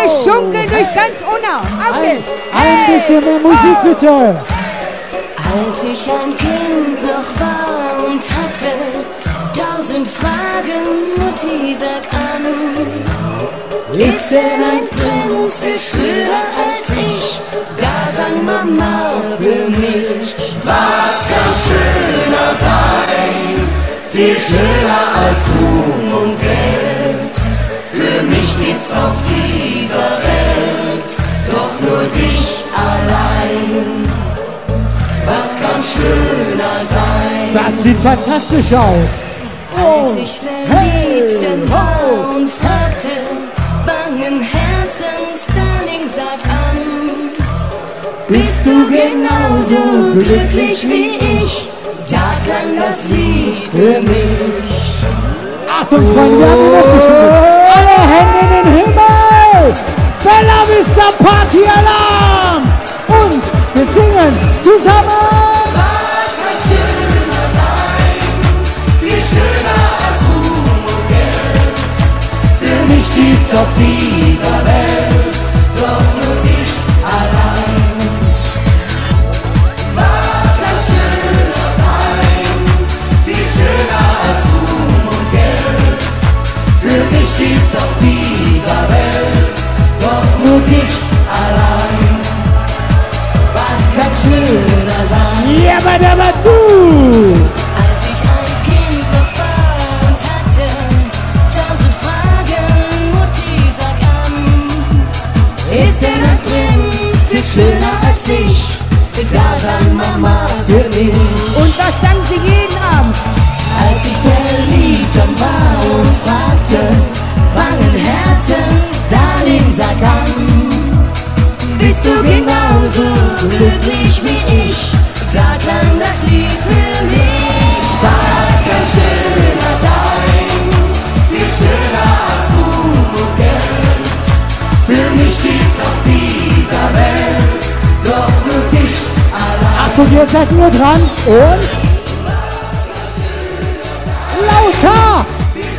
Wir schunkeln durch ganz Unna. Auf geht's. Ein bisschen mehr Musik, bitte. Als ich ein Kind noch war und hatte 1000 Fragen, Mutti, sag an. Ist denn ein Prinz viel schöner als ich? Da sang Mama für mich. Was kann schöner sein? Viel schöner als Ruhm und Geld. Für mich gibt's auf dieser Welt doch nur dich allein. Was kann schöner sein? Das sieht fantastisch aus. Als ich verliebt war und fragte, bangen Herzens, Darling, sag an. Bist du genauso glücklich wie ich? Da klang das Lied für mich. Achtung, Freunde, wir haben ihn aufgeschrieben. Alle Hände in den Himmel. Bella Vista Party Alarm. Und wir singen zusammen. Was kann schöner sein? Viel schöner als Ruhm und Geld. Für mich gibt's auf dieser Welt doch nur dich allein. Was kann schöner sein? Viel schöner als Ruhm und Geld. Für mich gibt's auf dieser Welt doch nur dich allein. Was kann schöner sein? Ja, aber du! Als ich ein Kind noch war und hatte 1000 Fragen, Mutti, sag an. Ist denn ein Prinz viel schöner als ich? Da sang Mama für mich. Und das sang sie jeden Abend. Als ich verliebt war und fragte, bangen Herzens, Darling, sag an. Bist du genauso glücklich wie ich? Da klang das Lied für mich. Was kann schöner sein? Viel schöner als Ruhm und Geld. Für mich gibt's auf dieser Welt doch nur dich allein. Achtung, jetzt seid ihr dran. Und? Lauter!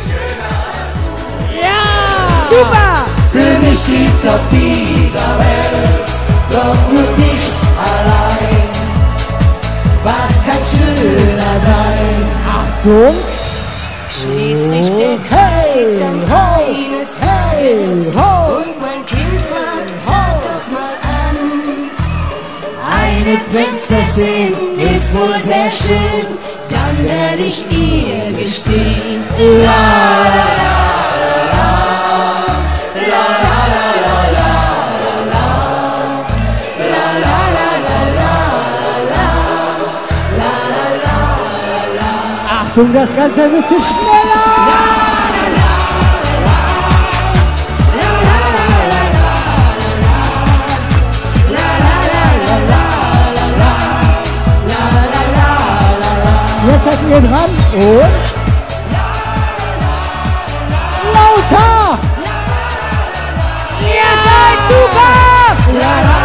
Ja! Super! Für mich gibt's auf dieser Welt doch nur dich allein. Was kann schöner sein? Achtung! Schließt sich der Kreis, dann eines Tages und mein Kind fragt, sag doch mal an. Eine Prinzessin ist wohl sehr schön, dann werde ich ihr gestehen. La la Achtung, das Ganze ein bisschen schneller! Jetzt seid ihr dran und lauter! Ihr seid super!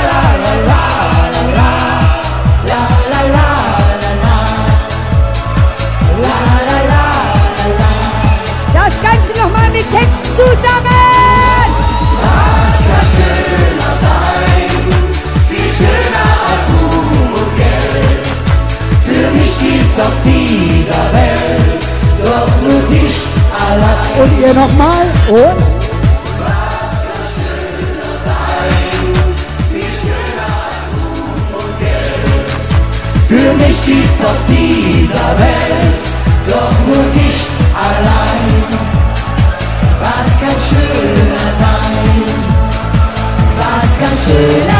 Das Ganze nochmal mit Text zusammen! Was kann schöner sein? Viel schöner als Ruhm und Geld. Für mich gibt's auf dieser Welt doch nur dich allein. Und ihr nochmal und Was kann schöner sein? Viel schöner als Ruhm und Geld. Für mich gibt's auf dieser Welt doch nur dich allein. Was kann schöner sein? Was kann schöner